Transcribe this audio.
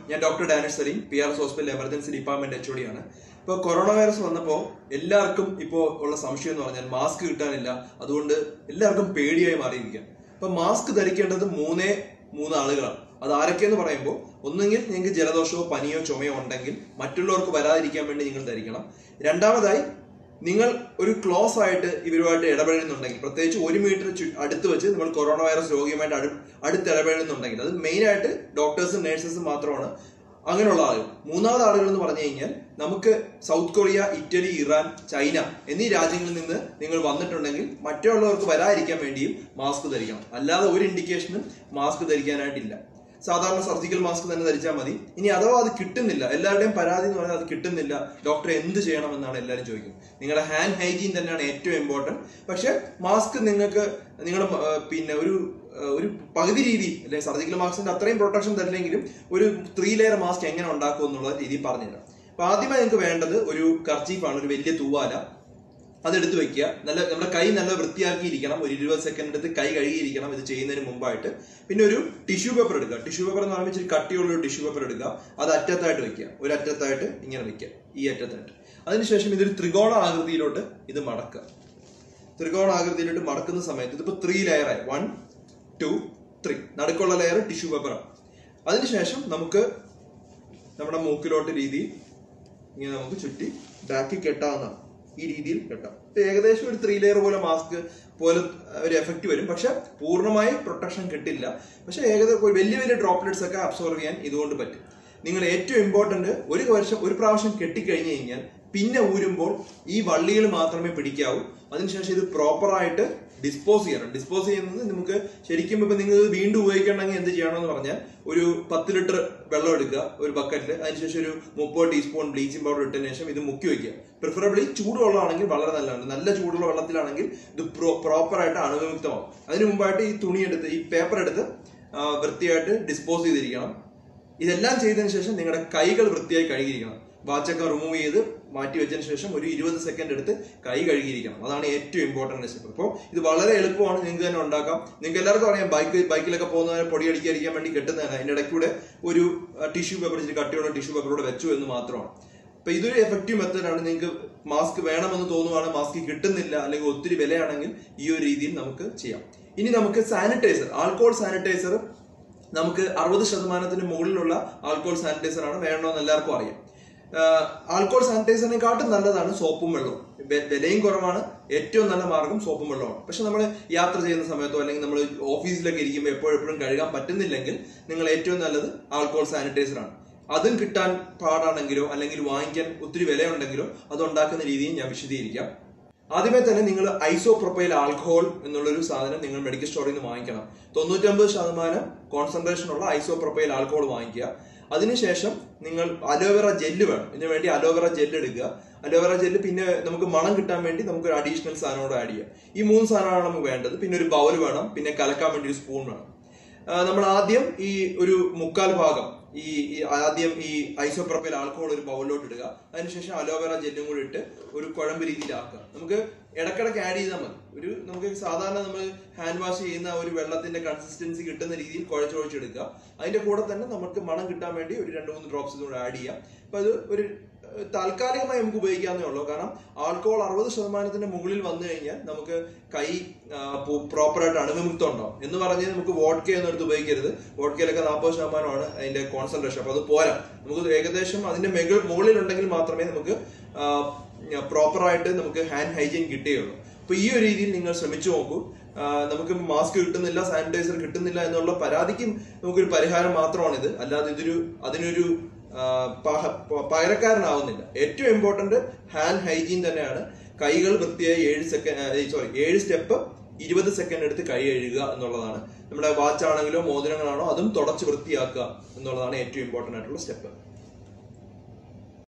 ഞാൻ doctor Danish Saleem, PRS hospital emergency department HOD ആണ്. ഇപ്പോൾ കൊറോണ വൈറസ് വന്നപ്പോൾ എല്ലാവർക്കും ഇപ്പോൾ ഉള്ള സംശയം എന്ന് പറഞ്ഞാൽ മാസ്ക് കിട്ടാനില്ല, അതുകൊണ്ട് എല്ലാവർക്കും പേടിയായി മാറിയിരിക്കുകയാണ്. അപ്പൊ മാസ്ക് ധരിക്കേണ്ടത് മൂന്ന് ആളുകളാണ്. അത് ആരൊക്കെയെന്ന് പറയുമ്പോൾ, ഒന്നുകിൽ നിങ്ങൾക്ക് ജലദോഷമോ പനിയോ ചുമയോ ഉണ്ടെങ്കിൽ മറ്റുള്ളവർക്ക് വരാതിരിക്കാൻ വേണ്ടി നിങ്ങൾ ധരിക്കണം. രണ്ടാമതായി, നിങ്ങൾ ഒരു ക്ലോസ് ആയിട്ട് ഇവരുമായിട്ട് ഇടപെടുന്നുണ്ടെങ്കിൽ, പ്രത്യേകിച്ച് 1 മീറ്റർ അടുത്ത് വെച്ച് നിങ്ങൾ കൊറോണ വൈറസ് രോഗിയുമായിട്ട് അടുത്ത് ഇടപെടുന്നുണ്ടെങ്കിൽ, അത് മെയിൻ ആയിട്ട് ഡോക്ടേഴ്സും നഴ്സസും മാത്രമാണ് അങ്ങനെയുള്ള ആളുകൾ. മൂന്നാമത് ആളുകൾ എന്ന് പറഞ്ഞു കഴിഞ്ഞാൽ, നമുക്ക് South Korea, Italy, Iran, China എന്നീ രാജ്യങ്ങളിൽ നിന്ന് നിങ്ങൾ വന്നിട്ടുണ്ടെങ്കിൽ മറ്റുള്ളവർക്ക് വരാതിരിക്കാൻ വേണ്ടിയും മാസ്ക് ധരിക്കണം. അല്ലാതെ ഒരു ഇൻഡിക്കേഷനും മാസ്ക് ധരിക്കാനായിട്ടില്ല. സാധാരണ സർജിക്കൽ മാസ്ക് തന്നെ ധരിച്ചാൽ മതി. ഇനി അഥവാ അത് കിട്ടുന്നില്ല, എല്ലാവരുടെയും പരാതി എന്ന് പറഞ്ഞാൽ അത് കിട്ടുന്നില്ല, ഡോക്ടറെ എന്ത് ചെയ്യണമെന്നാണ് എല്ലാവരും ചോദിക്കുന്നത്. നിങ്ങളുടെ ഹാൻഡ് ഹൈജീൻ തന്നെയാണ് ഏറ്റവും ഇമ്പോർട്ടന്റ്. പക്ഷെ മാസ്ക് നിങ്ങൾക്ക് നിങ്ങളുടെ ഒരു പകുതി രീതി, അല്ലെങ്കിൽ സർജിക്കൽ മാസ്കിന്റെ അത്രയും പ്രൊട്ടക്ഷൻ തരില്ലെങ്കിലും ഒരു 3 ലെയർ മാസ്ക് എങ്ങനെ ഉണ്ടാക്കും എന്നുള്ള രീതി പറഞ്ഞുതരാം. അപ്പൊ ആദ്യമായി നിങ്ങൾക്ക് വേണ്ടത് ഒരു കർച്ചീഫാണ്, ഒരു വലിയ തൂവാല. അതെടുത്ത് വെക്കുക. നമ്മുടെ കൈ നല്ല വൃത്തിയാക്കിയിരിക്കണം. ഒരു 20 സെക്കൻഡ് എടുത്ത് കൈ കഴുകിയിരിക്കണം ഇത് ചെയ്യുന്നതിന് മുമ്പായിട്ട്. പിന്നെ ഒരു ടിഷ്യൂ പേപ്പർ എടുക്കുക. ടിഷ്യൂ പേപ്പർ എന്ന് പറയുമ്പോൾ ഇച്ചിരി കട്ടിയുള്ള ഒരു ടിഷ്യൂ പേപ്പർ എടുക്കുക. അത് അറ്റത്തായിട്ട് വെക്കുക, ഒരു അറ്റത്തായിട്ട് ഇങ്ങനെ വെക്കുക, ഈ അറ്റത്തായിട്ട്. അതിനുശേഷം ഇതൊരു ത്രികോണ ആകൃതിയിലോട്ട് ഇത് മടക്കുക. ത്രികോണ ആകൃതിയിലോട്ട് മടക്കുന്ന സമയത്ത് ഇതിപ്പോ 3 ലെയറായി. 1, 2, 3. നടുക്കുള്ള ലെയർ ടിഷ്യൂ പേപ്പറാണ്. അതിനുശേഷം നമുക്ക് നമ്മുടെ മൂക്കിലോട്ട് രീതിയിൽ ഇങ്ങനെ നമുക്ക് ചുറ്റി ബാക്കി കെട്ടാവുന്നതാണ്. ഈ രീതിയിൽ കെട്ടാം. ഏകദേശം ഒരു 3 ലെയർ പോലെ മാസ്ക് പോലെ ഒരു എഫക്റ്റ് വരും. പക്ഷെ പൂർണ്ണമായി പ്രൊട്ടക്ഷൻ കിട്ടില്ല. പക്ഷെ ഏകദേശം വലിയ ഡ്രോപ്ലെറ്റ്സ് ഒക്കെ അബ്സോർവ് ചെയ്യാൻ ഇതുകൊണ്ട് പറ്റും. നിങ്ങൾ ഏറ്റവും ഇമ്പോർട്ടന്റ്, ഒരു പ്രാവശ്യം കെട്ടിക്കഴിഞ്ഞു കഴിഞ്ഞാൽ പിന്നെ ഊരുമ്പോൾ ഈ വള്ളികൾ മാത്രമേ പിടിക്കാവൂ. അതിനുശേഷം ഇത് പ്രോപ്പറായിട്ട് ഡിസ്പോസ് ചെയ്യണം. ഡിസ്പോസ് ചെയ്യുന്നത് നമുക്ക് ശരിക്കും ഇപ്പൊ നിങ്ങൾ വീണ്ടും ഉപയോഗിക്കണമെങ്കിൽ എന്ത് ചെയ്യണമെന്ന് പറഞ്ഞാൽ, ഒരു 10 ലിറ്റർ വെള്ളം എടുക്കുക ഒരു ബക്കറ്റിൽ. അതിനുശേഷം ഒരു 30 ടീസ്പൂൺ ബ്ലീച്ചിങ് പൗഡർ ഇട്ടതിന് ശേഷം ഇത് മുക്കി വയ്ക്കുക. പ്രിഫറബിളി ചൂടുവെള്ളമാണെങ്കിൽ വളരെ നല്ലതാണ്. നല്ല ചൂടുള്ള വെള്ളത്തിലാണെങ്കിൽ ഇത് പ്രോപ്പറായിട്ട് അണുവിമുക്തമാകും. അതിനു മുമ്പായിട്ട് ഈ തുണി എടുത്ത്, ഈ പേപ്പർ എടുത്ത് വൃത്തിയായിട്ട് ഡിസ്പോസ് ചെയ്തിരിക്കണം. ഇതെല്ലാം ചെയ്തതിനു ശേഷം നിങ്ങളുടെ കൈകൾ വൃത്തിയായി കഴുകിയിരിക്കണം. വാച്ചൊക്കെ റിമൂവ് ചെയ്ത് മാറ്റി വെച്ചതിന് ശേഷം ഒരു 20 സെക്കൻഡ് എടുത്ത് കൈ കഴുകിയിരിക്കണം. അതാണ് ഏറ്റവും ഇമ്പോർട്ടന്റ് സ്റ്റെപ്പ്. അപ്പോൾ ഇത് വളരെ എളുപ്പമാണ്, നിങ്ങൾക്ക് തന്നെ ഉണ്ടാക്കാം. നിങ്ങൾക്ക് എല്ലാവർക്കും അറിയാം, ബൈക്കിലൊക്കെ പോകുന്നവരെ പൊടി അടിക്കാതിരിക്കാൻ വേണ്ടി കെട്ടുന്നതാണ്. അതിന്റെ ഇടയ്ക്കൂടെ ഒരു ടിഷ്യൂ പേപ്പർ, കട്ടിയുള്ള ടിഷ്യൂ പേപ്പറോടെ വെച്ചു എന്ന് മാത്രമാണ്. അപ്പൊ ഇതൊരു എഫക്റ്റീവ് മെത്തേഡാണ്. നിങ്ങൾക്ക് മാസ്ക് വേണമെന്ന് തോന്നുവാണ്, മാസ്ക് കിട്ടുന്നില്ല, അല്ലെങ്കിൽ ഒത്തിരി വിലയാണെങ്കിൽ ഈ ഒരു രീതിയിൽ നമുക്ക് ചെയ്യാം. ഇനി നമുക്ക് സാനിറ്റൈസർ, ആൽക്കഹോൾ സാനിറ്റൈസർ, നമുക്ക് 60% മുകളിലുള്ള ആൽക്കഹോൾ സാനിറ്റൈസർ ആണ് വേണമെന്ന് എല്ലാവർക്കും അറിയാം. ആൽക്കഹോൾ സാനിറ്റൈസറിനെക്കാട്ടും നല്ലതാണ് സോപ്പും വെള്ളവും. വിലയും കുറവാണ്. ഏറ്റവും നല്ല മാർഗം സോപ്പും വെള്ളമാണ്. പക്ഷെ നമ്മൾ യാത്ര ചെയ്യുന്ന സമയത്തോ അല്ലെങ്കിൽ നമ്മൾ ഓഫീസിലൊക്കെ ഇരിക്കുമ്പോൾ എപ്പോഴും കഴുകാൻ പറ്റുന്നില്ലെങ്കിൽ നിങ്ങൾ ഏറ്റവും നല്ലത് ആൽക്കഹോൾ സാനിറ്റൈസർ ആണ്. അതും കിട്ടാൻ പാടാണെങ്കിലോ അല്ലെങ്കിൽ വാങ്ങിക്കാൻ ഒത്തിരി വിലയുണ്ടെങ്കിലോ അത് ഉണ്ടാക്കുന്ന രീതിയും ഞാൻ വിശദീകരിക്കാം. ആദ്യമേ തന്നെ നിങ്ങൾ ഐസോപ്രൊപ്പൈൽ ആൽക്കഹോൾ എന്നുള്ളൊരു സാധനം നിങ്ങൾ മെഡിക്കൽ സ്റ്റോറിൽ നിന്ന് വാങ്ങിക്കണം. 99% കോൺസെൻട്രേഷൻ ഉള്ള ഐസോപ്രൊപ്പൈൽ ആൽക്കഹോൾ വാങ്ങിക്കുക. അതിനുശേഷം നിങ്ങൾ അലോവേറ ജെല്ല് വേണം. ഇതിനു വേണ്ടി അലോവേറ ജെല്ല് എടുക്കുക. അലോവേറ ജെല്ല് പിന്നെ നമുക്ക് മണം കിട്ടാൻ വേണ്ടി നമുക്ക് ഒരു അഡീഷണൽ സാധനോട് ആഡ് ചെയ്യാം. ഈ 3 സാധനമാണ് നമുക്ക് വേണ്ടത്. പിന്നെ ഒരു ബൗൽ വേണം, പിന്നെ കലക്കാൻ വേണ്ടി ഒരു സ്പൂൺ വേണം. നമ്മൾ ആദ്യം ഈ ഒരു 1/4 ഭാഗം ആദ്യം ഈ ഐസോപ്രൊപ്പൈൽ ആൽക്കഹോൾ ഒരു ബൗളിലോട്ട് ഇടുക. അതിനുശേഷം അലോവേറ ജെല്ലും കൂടി ഇട്ട് ഒരു കുഴമ്പ് രീതിയിലാക്കുക. നമുക്ക് ഇടക്കിടക്ക് ആഡ് ചെയ്താൽ മതി. നമുക്ക് സാധാരണ നമ്മൾ ഹാൻഡ് വാഷ് ചെയ്യുന്ന ഒരു വെള്ളത്തിന്റെ കൺസിസ്റ്റൻസി കിട്ടുന്ന രീതിയിൽ കുഴച്ചെടുക്കുക. അതിന്റെ കൂടെ തന്നെ നമുക്ക് മണം കിട്ടാൻ വേണ്ടി ഒരു 2-3 ഡ്രോപ്സ് കൂടെ ആഡ് ചെയ്യാം. അപ്പൊ അത് ഒരു താൽക്കാലികമായി നമുക്ക് ഉപയോഗിക്കാവുന്നേ ഉള്ളൂ. കാരണം ആൽക്കഹോൾ 60% മുകളിൽ വന്നു കഴിഞ്ഞാൽ നമുക്ക് കൈ പ്രോപ്പറായിട്ട് അണുവിമുക്തം ഉണ്ടാവും. എന്ന് പറഞ്ഞാൽ നമുക്ക് വോഡ്ക ഒന്നും എടുത്ത് ഉപയോഗിക്കരുത്. വോഡ്കയിലൊക്കെ 40% അതിന്റെ കോൺസെൻട്രേഷൻ. അപ്പൊ അത് പോരാ. നമുക്ക് ഏകദേശം അതിന്റെ മുകളിലുണ്ടെങ്കിൽ മാത്രമേ നമുക്ക് പ്രോപ്പറായിട്ട് നമുക്ക് ഹാൻഡ് ഹൈജീൻ കിട്ടുകയുള്ളൂ. അപ്പൊ ഈ ഒരു രീതിയിൽ നിങ്ങൾ ശ്രമിച്ചു നോക്കൂ. നമുക്ക് മാസ്ക് കിട്ടുന്നില്ല, സാനിറ്റൈസർ കിട്ടുന്നില്ല എന്നുള്ള പരാതിക്കും നമുക്കൊരു പരിഹാരം മാത്രമാണിത്. അല്ലാതെ അതിനൊരു പകരക്കാരനാവുന്നില്ല. ഏറ്റവും ഇമ്പോർട്ടന്റ് ഹാൻഡ് ഹൈജീൻ തന്നെയാണ്. കൈകൾ വൃത്തിയായി 7 സ്റ്റെപ്പ് 20 സെക്കൻഡ് എടുത്ത് കൈ കഴുകുക എന്നുള്ളതാണ്. നമ്മുടെ വാച്ച് ആണെങ്കിലോ മോതിരങ്ങളാണോ അതും തുടച്ച് വൃത്തിയാക്കുക എന്നുള്ളതാണ് ഏറ്റവും ഇമ്പോർട്ടന്റ് ആയിട്ടുള്ള സ്റ്റെപ്പ്.